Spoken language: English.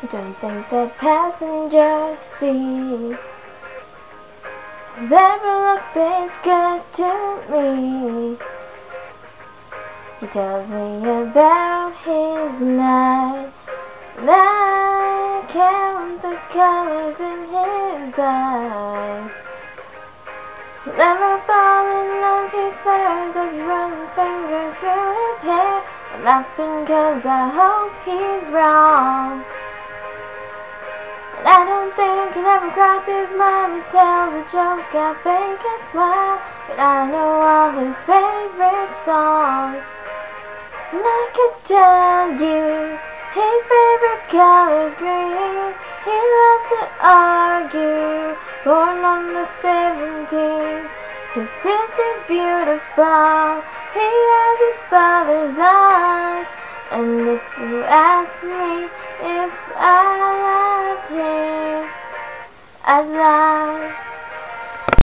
Don't think that passengers see never look this good to me. He tells me about his night, and I count the colors in his eyes. Never fall in love, he swears, as he runs fingers through his hair. I'm laughing 'cause I hope he's wrong. And I don't think it ever crossed his mind to tell the joke, I fake a smile, but I know all his favorite songs. And I could tell you his favorite color's green. He loves to argue, born on the 17th. His sister's beautiful, he has his father's eyes. And if you ask me if I love him, I'd lie.